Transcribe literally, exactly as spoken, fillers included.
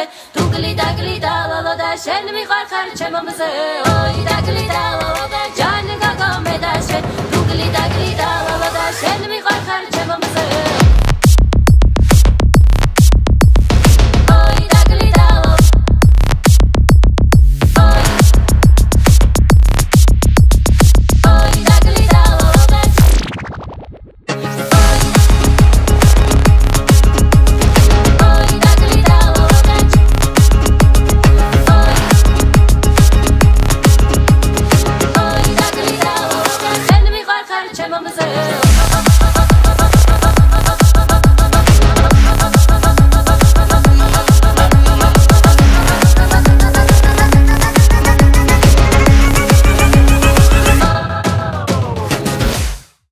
دوگلی دگلی دالا داشن میخوای خرچه ممزه اوی دگلی دالا جان گاگا مداشن دوگلی دگلی دالا داشن میخوای خرچه ممزه